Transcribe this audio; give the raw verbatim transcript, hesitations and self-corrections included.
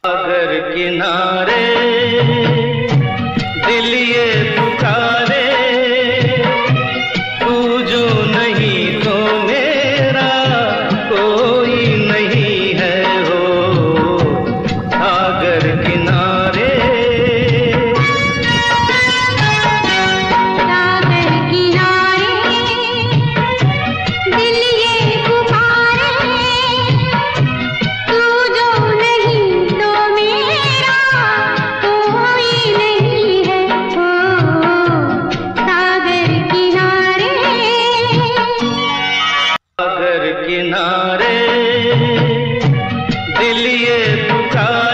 सागर किनारे दिल ये पुकारे, तू जो नहीं तो मेरा कोई नहीं है हो। सागर किनारे सागर किनारे दिल ये पुकारे, तू जो नहीं तो मेरा कोई नहीं है हो। सागर किनारे सागर किनारे दिल ये पुकारे।